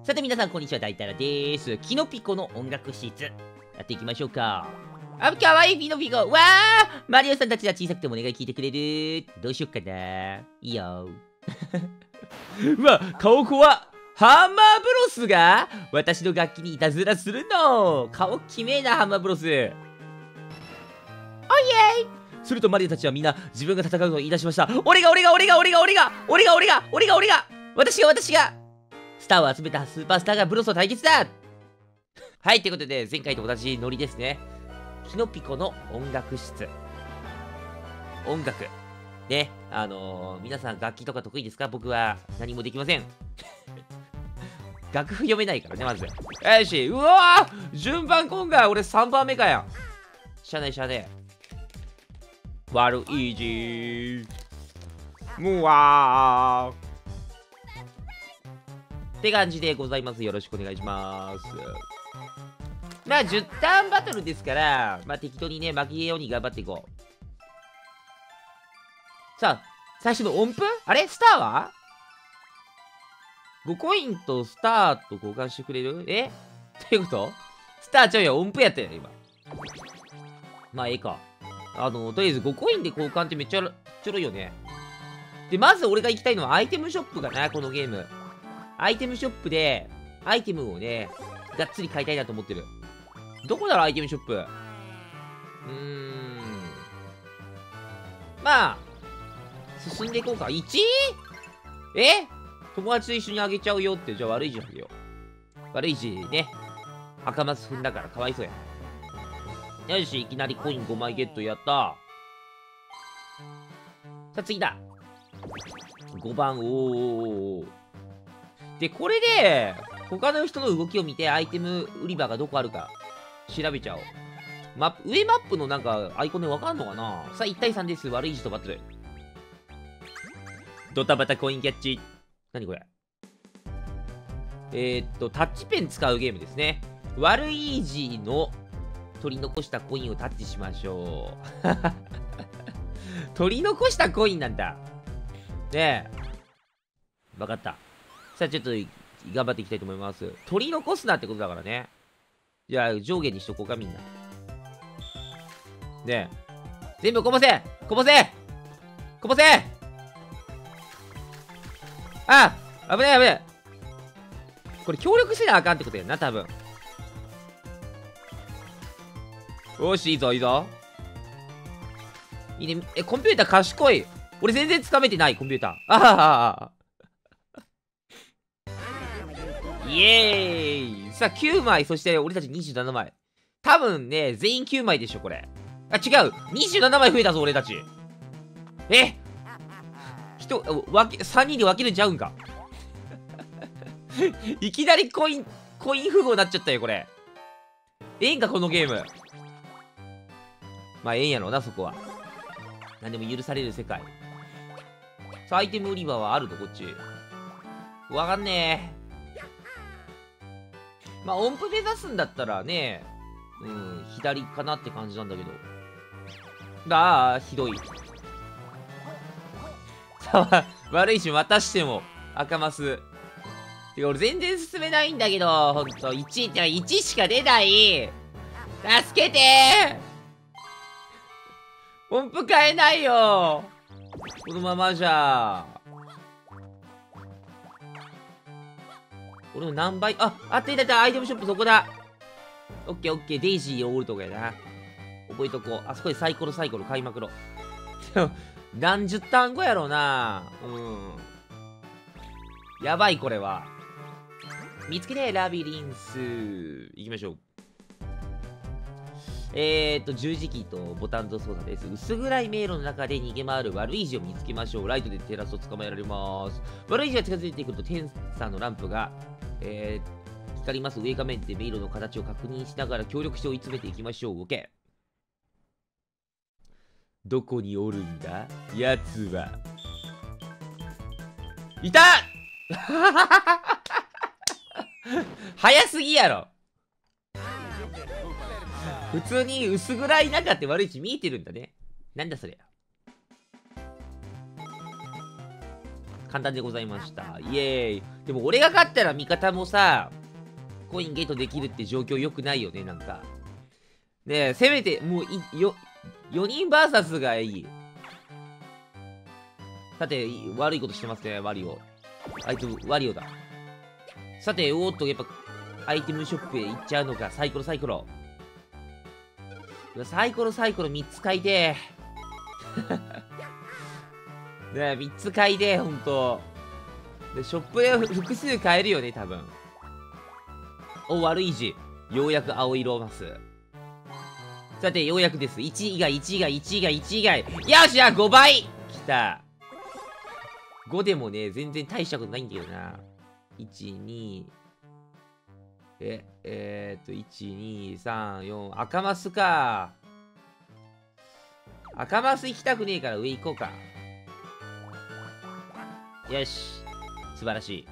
さて皆さんこんにちは、大太郎です。キノピコの音楽室、やっていきましょうか。あ、かわいいピノピコ。わー、マリオさんたちは小さくてもお願い聞いてくれる。どうしよっかな。いいよ。うわ、顔怖っ。ハンマーブロスが私の楽器にいたずらするの。顔きめえな、ハンマーブロス。おいえい。するとマリオたちはみんな自分が戦うと言い出しました。俺が私がスターを集めたスーパースターがブロスと対決だ。はい、ということで前回と同じノリですね。キノピコの音楽室。音楽ね、皆さん楽器とか得意ですか？僕は何もできません。楽譜読めないからね、まず。よし、うわー、順番今回俺3番目かやん。しゃあね悪いじむわーって感じでございます。よろしくお願いします。まあ10ターンバトルですから、まあ適当にね、負けように頑張っていこう。さあ、最初の音符あれスターは ?5 コインとスターと交換してくれる？どういうことスターちゃうよ、音符やったよ、今。まあ、ええか。とりあえず5コインで交換ってめっちゃちょろいよね。で、まず俺が行きたいのはアイテムショップかな、このゲーム。アイテムショップで、アイテムをね、がっつり買いたいなと思ってる。どこだろう、アイテムショップ。まあ、進んでいこうか。1？ 友達と一緒にあげちゃうよって、じゃあ悪いじゃんよ。悪いしね。赤マス踏んだからかわいそうや。よし、いきなりコイン5枚ゲットやった。さあ次だ。5番、おー。で、これで、他の人の動きを見てアイテム売り場がどこあるか調べちゃおう。上マップのなんかアイコンでわかんのかな。さあ1対3です。悪い字とバトル。ドタバタコインキャッチ。何これ。タッチペン使うゲームですね。悪い字の取り残したコインをタッチしましょう。取り残したコインなんだ。ねえ。わかった。さあちょっと頑張っていきたいと思います。取り残すなってことだからね。じゃあ上下にしとこうかみんな。ねえ。全部こぼせあ、危ない。これ協力せなあかんってことやな、多分。よし、いいぞ。いいね。コンピューター賢い。俺全然つかめてない、コンピューター。イエーイ。さあ、9枚、そして俺たち27枚。多分ね、全員9枚でしょ、これ。あ、違う。27枚増えたぞ、俺たち。3人で分けるんちゃうんか。いきなりコイン富豪になっちゃったよ、これ。ええんか、このゲーム。まあ、ええんやろうな、そこは。何でも許される世界。さあ、アイテム売り場はあるの、こっち。わかんねえ。まあ、音符目指すんだったらね、左かなって感じなんだけど。ひどい。さあ、悪いし、またしても、赤マス。てか、俺全然進めないんだけど、ほんと、1しか出ない。助けてー。音符変えないよ。このままじゃ。俺も何倍、あった、アイテムショップそこだ。オッケー、デイジーヨーグルトがやな。覚えとこう。あそこでサイコロ買いまくろ。何十ターン後やろうな。やばい、これは。見つけて、ラビリンス。行きましょう。十字キーとボタンと操作です。薄暗い迷路の中で逃げ回る悪い字を見つけましょう。ライトでテラスを捕まえられます。悪い字が近づいてくると、テンサーのランプが、光ります。上画面で迷路の形を確認しながら協力して追い詰めていきましょう。OK。どこにおるんだやつは。いた早すぎやろ。普通に薄暗い中って悪い字見えてるんだね。なんだそれ。 簡単でございました。イエーイ。でも俺が勝ったら味方もさ、コインゲットできるって状況良くないよね、なんか。ねえ、せめて、もう4人 VS がいい。さて、悪いことしてますね、ワリオ。あいつ、ワリオだ。さて、おーっと、やっぱ、アイテムショップへ行っちゃうのか、サイコロサイコロ。サイコロサイコロ3つ買いてねえ、3つ買いで、ほんと。で、ショップで複数買えるよね、多分。お、悪い字。ようやく青色マス。さて、ようやくです。1以外、1以外、1以外、1以外。よし、じゃあ5倍きた。5でもね、全然大したことないんだよな。1、2、1、2、3、4。赤マスか。赤マス行きたくねえから上行こうか。よし。素晴らしい。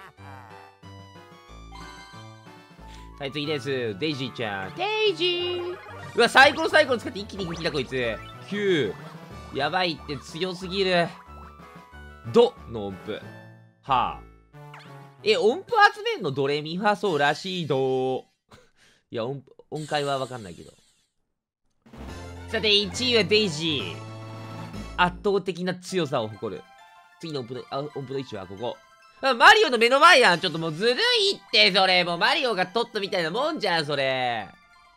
はい、次です。デイジーちゃん。デイジー。うわ、サイコロサイコロ使って一気に行く気だ、こいつ。9。やばいって強すぎる。ドの音符。はあ。音符集めんのドレミファソラシド。いや、音階はわかんないけど。さて、1位はデイジー。圧倒的な強さを誇る。次の音符の位置はここ。マリオの目の前やん。ちょっともうずるいって、それ。もうマリオが取ったみたいなもんじゃん、それ。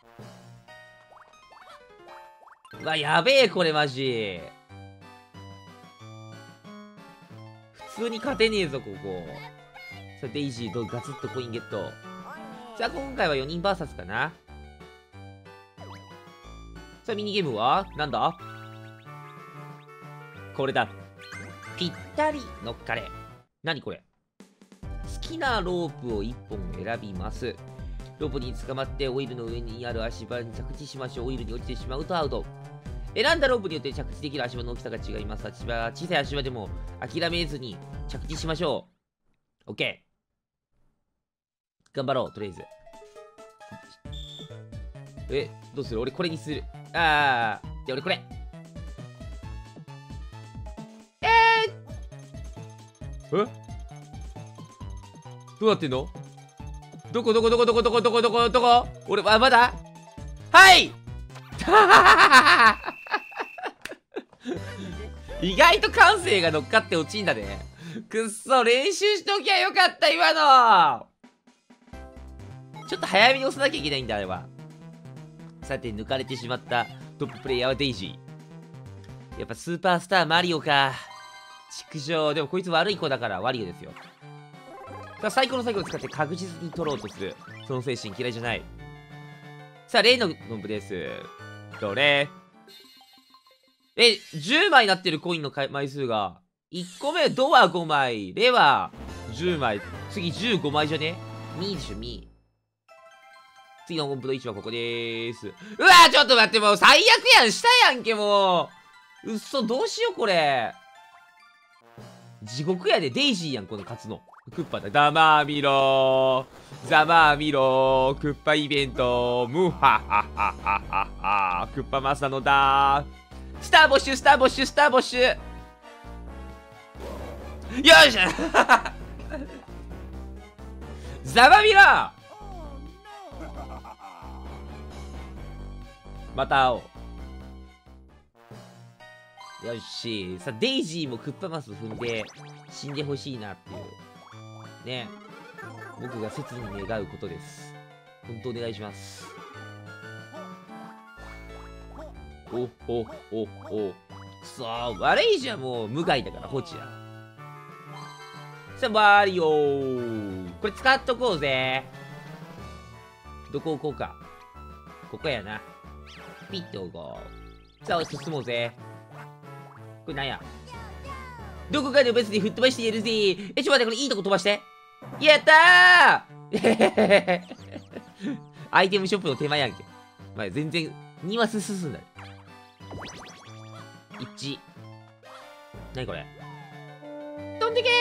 うわ、やべえ、これマジ。普通に勝てねえぞ、ここ。さあ、デイジーとガツッとコインゲット。さあ、今回は4人 VS かな。さあ、ミニゲームはなんだこれだ。ぴったり乗っかれ。何これ。好きなロープを1本選びます。ロープに捕まってオイルの上にある足場に着地しましょう。オイルに落ちてしまうとアウト。選んだロープによって着地できる足場の大きさが違います。小さい足場でも諦めずに着地しましょう。OK。頑張ろう、とりあえず。どうする？俺これにする。じゃあ俺これ。どうなってんの？どこ俺、まだはい意外と感性が乗っかって落ちんだね。くっそ、練習しときゃよかった、今の。ちょっと早めに押さなきゃいけないんだ、あれは。さて、抜かれてしまったトッププレイヤーはデイジー。やっぱスーパースターマリオか。畜生。でもこいつ悪い子だからワリオですよ。さあ、サイコロ使って確実に取ろうとする。その精神嫌いじゃない。さあ、例の音符です。どれ10枚になってるコインの枚数が、1個目、ドは5枚、レは10枚、次15枚じゃね？ミーでしょ、ミー。次の音符の位置はここでーす。うわー、ちょっと待って、もう最悪やん、したやんけ、もう。うっそ、どうしよう、これ。地獄やで、デイジーやん、この勝つの。クッパだ。ざまあみろー。ざまあみろー。クッパイベント。ムハハハハハハ。クッパマサノだー。スターボッシュ、スターボッシュ、スターボッシュ。よいしょざまみろー。また会おう。よし。さあ、デイジーもクッパマス踏んで死んでほしいなっていう。ね。僕が切に願うことです。本当お願いします。くそー。悪いじゃん、もう。無害だから、放置や。さあ、マリオー。これ使っとこうぜ。どこ置こうか。ここやな。ピッと置こう。さあ、進もうぜ。これなんや。どこかで別に吹っ飛ばしてやるぜ。ちょっと待って、これいいとこ飛ばして。やったーアイテムショップの手前やんけ。まあ、全然、2マス進んだ。1。なにこれ。飛んでけ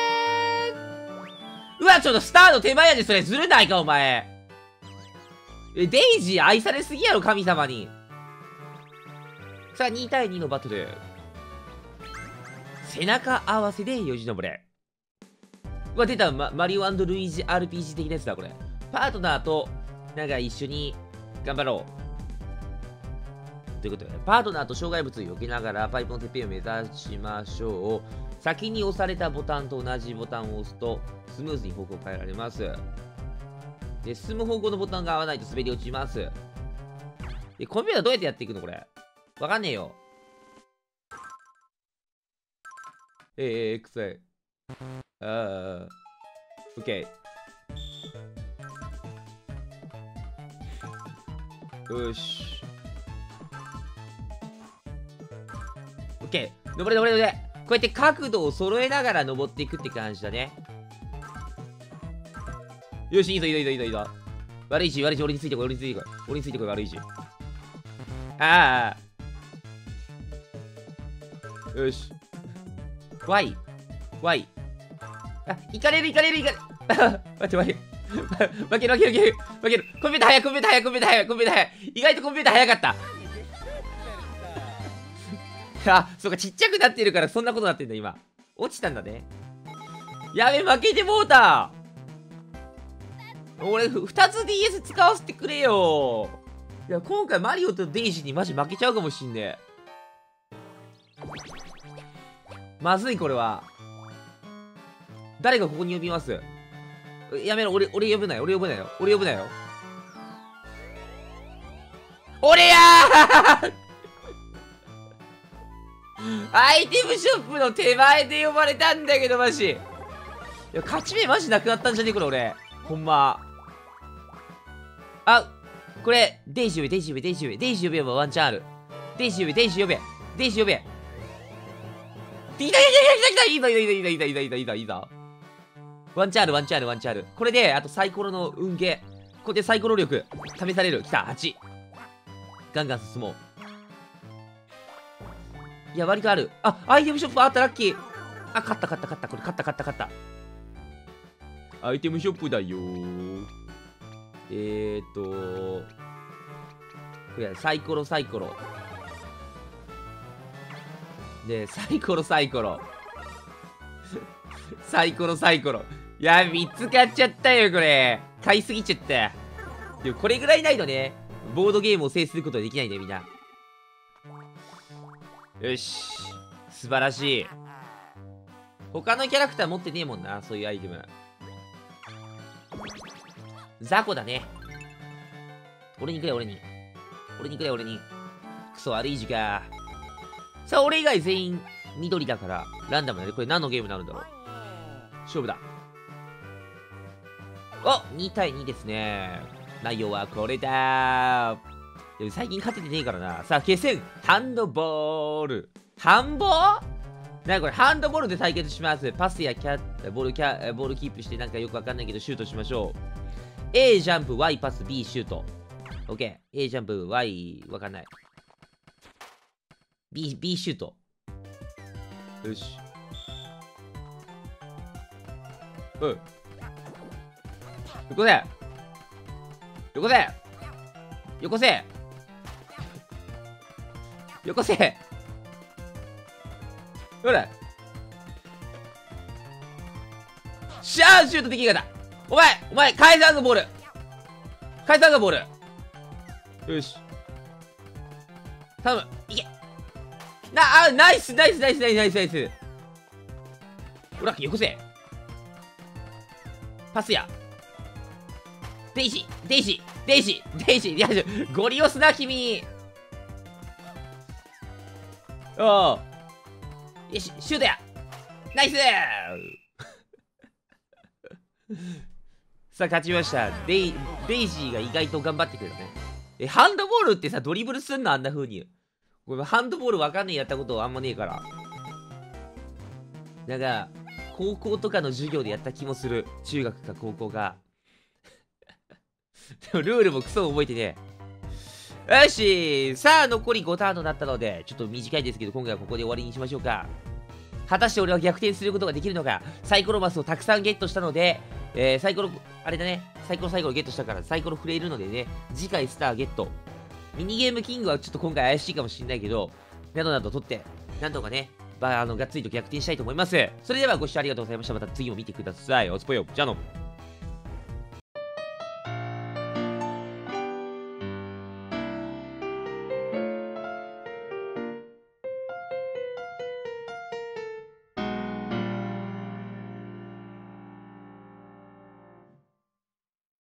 ー。うわ、ちょっとスターの手前やで、それずるないか、お前。デイジー愛されすぎやろ、神様に。さあ、2対2のバトル。 背中合わせでよじ登れ。うわ、出た、マリオ&ルイージ RPG 的なやつだ、これ。パートナーと、なんか一緒に頑張ろう。ということで、パートナーと障害物を避けながらパイプのてっぺんを目指しましょう。先に押されたボタンと同じボタンを押すと、スムーズに方向を変えられます。で、進む方向のボタンが合わないと滑り落ちます。で、コンピューターどうやってやっていくのこれ。わかんねえよ。臭い。オッケー。よし。オッケー。登れ登れ登れ。こうやって角度を揃えながら登っていくって感じだね。よし、いいぞいいぞいいぞいいぞいいぞ。悪い位置悪い位置、俺についてこい俺についてこい俺についてこい悪い位置。ああ。よし。ワイ。あ、行かれる行かれる行かれる。待って待って。負ける負ける負ける負ける。コンピューター早いコンピューター早いコンピューター早いコンピューター早い。意外とコンピューター早かった。あ、そうか、ちっちゃくなってるからそんなことになってんだ今。落ちたんだね。やべ、負けてもうた。俺、2つ DS 使わせてくれよ。いや、今回マリオとデイジーにマジ負けちゃうかもしんねえ。まずい、これは。誰がここに呼びます？やめろ、俺呼ぶなよ、俺呼ぶなよ、俺呼ぶなよ。俺やーアイテムショップの手前で呼ばれたんだけど、マジ。いや、勝ち目マジなくなったんじゃねえこれ、俺。ほんま。あ、これ、デイジー呼べ、デイジー呼べ、デイジー呼べ、デイジー呼べばワンチャンある。デイジー呼べ、デイジー呼べ、デイジー呼べ。いたいたいたいたいたいたいたいたいたいたいたいたいた。ワンチャンある、ワンチャンある、ワンチャンある。これで、あとサイコロの運ゲー。ここでサイコロ力、試される。きた、8。ガンガン進もう。いや、割とある。あ、アイテムショップあった、ラッキー。あ、勝った、勝った、勝った。これ、勝った、勝った、勝った。アイテムショップだよー。これ、サイコロ、サイコロ。で、サイコロ、サイコロ。サイコロ、サイコロ。いや、3つ買っちゃったよ、これ。買いすぎちゃった。でも、これぐらいないとね、ボードゲームを制することはできないんだよ、みんな。よし。素晴らしい。他のキャラクター持ってねえもんな、そういうアイテム。雑魚だね。俺にくれ、俺に。俺にくれ、俺に。クソ悪い時か。さあ、俺以外全員緑だから、ランダムだね。これ何のゲームになるんだろう。勝負だ。お !2 対2ですね。内容はこれだー。でも最近勝ててねえからな。さあ、決戦ハンドボール。ハンボーなにこれ、ハンドボールで対決します。パスやボールキープしてなんかよくわかんないけど、シュートしましょう。A ジャンプ、Y パス、B シュート。OK。A ジャンプ、Y わかんない。B シュート。よし。うん。よこせよこせよこせよこせほらシャーシュートできなかった。お前返さんぞボール返さんぞボール。よし頼むいけナイスナイスナイスナイスナイスナイス。ほらよこせパスやデイジーデイジーデイジーデイジー。いやゴリ押すな君。おおよしシュートやナイスさあ勝ちました。デイジーが意外と頑張ってくれたね。ハンドボールってさドリブルすんのあんな風に。これハンドボールわかんねえやったことあんまねえから。なんか高校とかの授業でやった気もする。中学か高校か。でもルールもクソ覚えてねえ。よしさあ残り5ターンとなったので、ちょっと短いですけど今回はここで終わりにしましょうか。果たして俺は逆転することができるのか。サイコロマスをたくさんゲットしたので、サイコロあれだね、サイコロゲットしたからサイコロ振れるのでね、次回スターゲット。ミニゲームキングはちょっと今回怪しいかもしれないけど、などなど取ってなんとかねがっつりと逆転したいと思います。それではご視聴ありがとうございました。また次も見てください。おつぽよ。じゃあの。